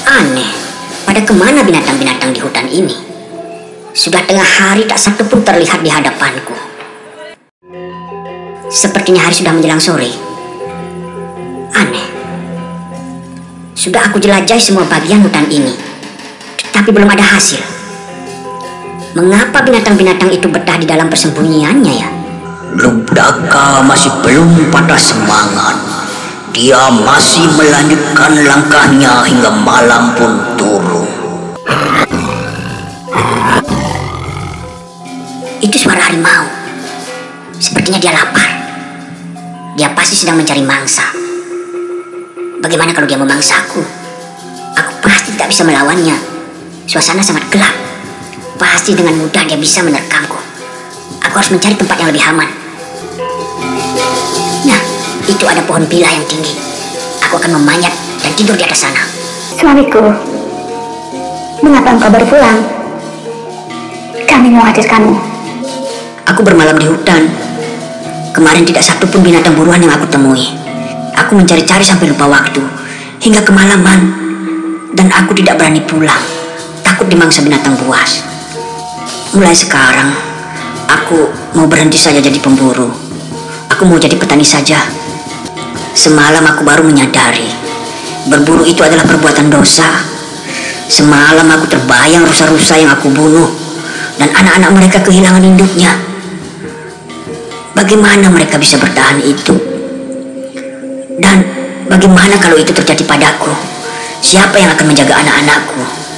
Aneh, pada kemana binatang-binatang di hutan ini? Sudah tengah hari tak satu pun terlihat di hadapanku. Sepertinya hari sudah menjelang sore. Aneh. Sudah aku jelajahi semua bagian hutan ini, tetapi belum ada hasil. Mengapa binatang-binatang itu betah di dalam persembunyiannya ya? Lubdaka masih belum patah semangat. Dia masih melanjutkan langkahnya hingga malam pun turun. Itu suara harimau. Sepertinya dia lapar. Dia pasti sedang mencari mangsa. Bagaimana kalau dia memangsaku? Aku pasti tidak bisa melawannya. Suasana sangat gelap. Pasti dengan mudah dia bisa menerkamku. Aku harus mencari tempat yang lebih aman. Nah, itu ada pohon pila yang tinggi. Aku akan memanjat dan tidur di atas sana. Suamiku, mengapa engkau baru pulang? Kami menghadirkanmu. Aku bermalam di hutan. Kemarin tidak satu pun binatang buruan yang aku temui. Aku mencari-cari sampai lupa waktu, hingga kemalaman. Dan aku tidak berani pulang, takut dimangsa binatang buas. Mulai sekarang, aku mau berhenti saja jadi pemburu. Aku mau jadi petani saja. Semalam aku baru menyadari, berburu itu adalah perbuatan dosa. Semalam aku terbayang rusa-rusa yang aku bunuh, dan anak-anak mereka kehilangan induknya. Bagaimana mereka bisa bertahan itu? Dan bagaimana kalau itu terjadi padaku? Siapa yang akan menjaga anak-anakku?